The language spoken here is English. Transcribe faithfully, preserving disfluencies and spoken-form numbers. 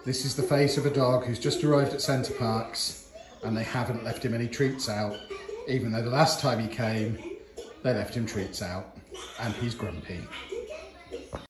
This is the face of a dog who's just arrived at Centre Parcs and they haven't left him any treats out, even though the last time he came, they left him treats out and he's grumpy.